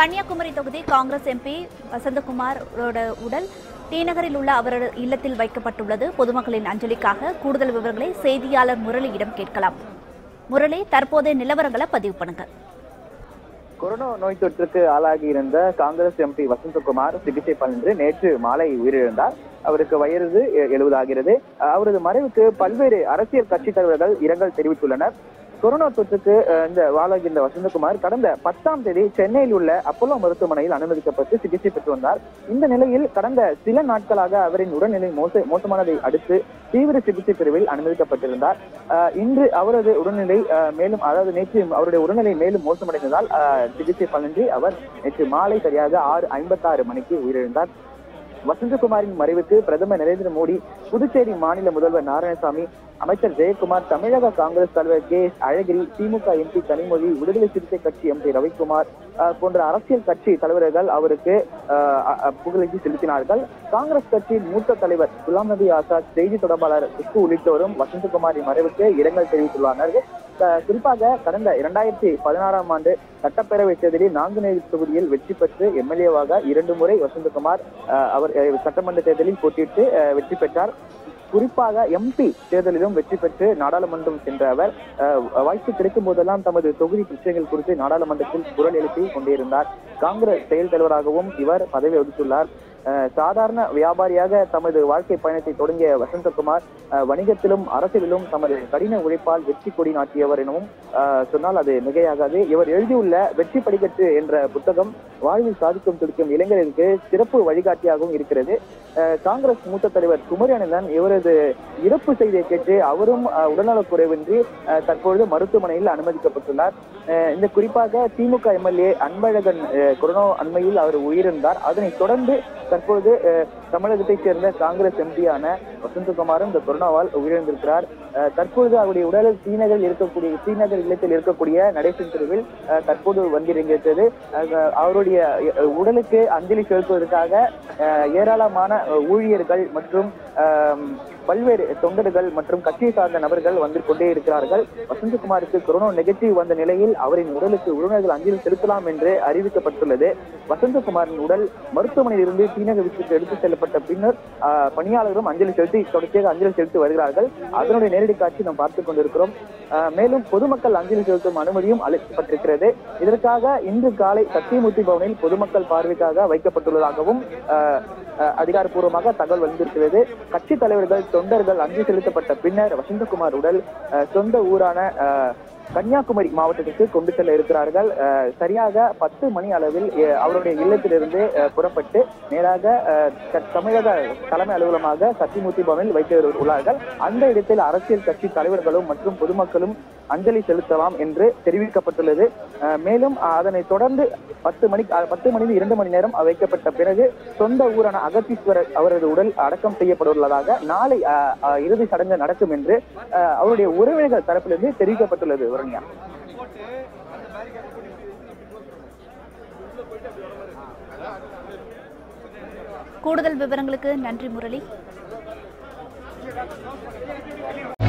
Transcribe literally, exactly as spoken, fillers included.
கன்னியாகுமரி தொகுதி காங்கிரஸ் எம்பி வசந்தகுமார் உடல் டிநகரில் உள்ள அவரது இல்லத்தில் வைக்கப்பட்டுள்ளது. பொதுமக்களின் அஞ்சலிக்காக கூடுதல் விவரங்களை செய்தியாளர் முரளியிடம் கேட்கலாம். முரளி, தற்போதைய நிலவரங்களை பதிவு பண்ணுங்க. கொரோனா நோய் தொற்றுக்கு ஆளாகி இருந்த காங்கிரஸ் எம்பி வசந்தகுமார் சிகிச்சை பலனின்றி நேற்று மாலை உயிரிழந்தார். அவருக்கு வயது எழுபது ஆகிறது. அவரது மறைவுக்கு பல்வேறு அரசியல் கட்சி தலைவர்கள் இரங்கல் தெரிவித்துள்ளனர். கொரோனா தொற்றுக்கு இந்த வாழாகின்ற வசந்தகுமார் கடந்த பத்தாம் தேதி சென்னையில் உள்ள அப்போலோ மருத்துவமனையில் அனுமதிக்கப்பட்டு சிகிச்சை பெற்று வந்தார். இந்த நிலையில் கடந்த சில நாட்களாக அவரின் உடல்நிலை மோச மோசமானதை அடுத்து தீவிர சிகிச்சை பிரிவில் அனுமதிக்கப்பட்டிருந்தார். இன்று அவரது உடல்நிலை மேலும் அதாவது நேற்று அவருடைய உடல்நிலை மேலும் மோசமடைந்ததால் சிகிச்சை பலனின்றி அவர் நேற்று மாலை சரியாக ஆறு ஐம்பத்தி ஆறு மணிக்கு உயிரிழந்தார். வசந்தகுமாரின் மறைவுக்கு பிரதமர் நரேந்திர மோடி, புதுச்சேரி மாநில முதல்வர் நாராயணசாமி, அமைச்சர் ஜெயக்குமார், தமிழக காங்கிரஸ் தலைவர் K S Alagiri, DMK MP Kanimozhi, Viduthalai Siruthai கட்சி எம்பி ரவிக்குமார் போன்ற அரசியல் கட்சி தலைவர்கள் அவருக்கு புகழேந்தி செலுத்தினார்கள். காங்கிரஸ் கட்சியின் மூத்த தலைவர் குலாம் நபி ஆசாத், செய்தி தொடர்பாளர் குஷ்பு உள்ளிட்டோரும் வசந்தகுமாரின் மறைவுக்கு இரங்கல் தெரிவித்துள்ளனர். குறிப்பாக கடந்த இரண்டாயிரத்தி பதினாறாம் ஆண்டு சட்டப்பேரவை தேர்தலில் நாங்குநேரி தொகுதியில் வெற்றி பெற்று எம்எல்ஏவாக இரண்டு முறை வசந்தகுமார் அவர் சட்டமன்ற தேர்தலில் போட்டியிட்டு வெற்றி பெற்றார். குறிப்பாக எம்பி தேர்தலிலும் வெற்றி பெற்று நாடாளுமன்றம் சென்ற அவர் வாய்ப்பு கிடைக்கும் போதெல்லாம் தமது தொகுதி பிரச்சனைகள் குறித்து நாடாளுமன்றத்தில் குரல் எழுப்பி கொண்டிருந்தார். காங்கிரஸ் செயல் தலைவராகவும் இவர் பதவி வகித்துள்ளார். சாதாரண வியாபாரியாக தமது வாழ்க்கை பயணத்தை தொடங்கிய வசந்தகுமார் வணிகத்திலும் அரசியலிலும் தமது கடின உழைப்பால் வெற்றி கொடி நாட்டியவர் எனவும் சொன்னால் அது மிகையாகாது. இவர் எழுதியுள்ள வெற்றி படிக்கட்டு என்ற புத்தகம் வாழ்வில் சாதிக்கும் துடிக்கும் இளைஞர்களுக்கு சிறப்பு வழிகாட்டியாகவும் இருக்கிறது. காங்கிரஸ் மூத்த தலைவர் குமரியானந்தன் இவரது இறப்பு செய்தியை கேட்டு அவரும் உடல்நலக்குறைவின்றி தற்பொழுது மருத்துவமனையில் அனுமதிக்கப்பட்டுள்ளார். இந்த குறிப்பாக திமுக எம்எல்ஏ அன்பழகன் கொரோனா அண்மையில் அவர் உயிரிழந்தார். அதனைத் தொடர்ந்து தற்போது தமிழகத்தைச் சேர்ந்த காங்கிரஸ் எம்பியான வசந்தகுமாரும் இந்த கொரோனாவால் உயிரிழந்திருக்கிறார். தற்பொழுது அவருடைய உடலில் ஸ்ரீநகரில் இருக்கக்கூடிய ஸ்ரீநகர் இல்லத்தில் இருக்கக்கூடிய நடேசன் தெருவில் தற்போது வந்திருக்கிறது. அவருடைய உடலுக்கு அஞ்சலி செலுத்துவதற்காக ஏராளமான ஊழியர்கள் மற்றும் பல்வேறு தொண்டர்கள் மற்றும் கட்சியை சார்ந்த நபர்கள் வந்து கொண்டே இருக்கிறார்கள். வசந்தகுமாருக்கு கொரோனா நெகட்டிவ் வந்த நிலையில் அவரின் உடலுக்கு உறவினர்கள் அஞ்சலி செலுத்தலாம் என்று அறிவிக்கப்பட்டுள்ளது. வசந்தகுமாரின் உடல் மருத்துவமனையில் இருந்து ஸ்ரீநகர் விசுக்கு எடுத்துச் செல்லப்பட்ட பின்னர் பணியாளர்களும் அஞ்சலி செலுத்தி தொடர்ச்சியாக அஞ்சலி செலுத்தி வருகிறார்கள். அதனுடைய நேரடி காட்சி நாம் பார்த்துக் கொண்டிருக்கிறோம். மேலும் பொதுமக்கள் அஞ்சலி செலுத்தும் அனுமதியும் அளிக்கப்பட்டிருக்கிறது. இதற்காக இன்று காலை சத்தியமூர்த்தி பவனில் பொதுமக்கள் பார்வைக்காக வைக்கப்பட்டுள்ளதாகவும் அதிகாரப்பூர்வமாக தகவல் வந்திருக்கிறது. கட்சி தலைவர்கள் தொண்டர்கள் அஞ்சலி செலுத்தப்பட்ட பின்னர் வசந்தகுமார் உடல் சொந்த ஊரான கன்னியாகுமரி மாவட்டத்திற்கு கொண்டு செல்ல இருக்கிறார்கள். சரியாக பத்து மணி அளவில் அவருடைய இல்லத்திலிருந்து புறப்பட்டு நேராக தமிழக தலைமை அலுவலகமாக சத்தியமூர்த்தி பவனில் வைத்து உள்ளார்கள். அந்த இடத்தில் அரசியல் கட்சி தலைவர்களும் மற்றும் பொதுமக்களும் அஞ்சலி செலுத்தலாம் என்று தெரிவிக்கப்பட்டுள்ளது. மேலும் அதனை தொடர்ந்து பத்து மணி பத்து மணி இரண்டு மணி நேரம் வைக்கப்பட்ட பிறகு சொந்த ஊரான அகத்தீஸ்வரர் அவரது உடல் அடக்கம் செய்யப்பட்டுள்ளதாக நாளை இறுதி சடங்கு நடக்கும் என்று அவருடைய உறவினர்கள் தரப்பிலிருந்து தெரிவிக்கப்பட்டுள்ளது. வரணியா, கூடுதல் விவரங்களுக்கு நன்றி முரளி.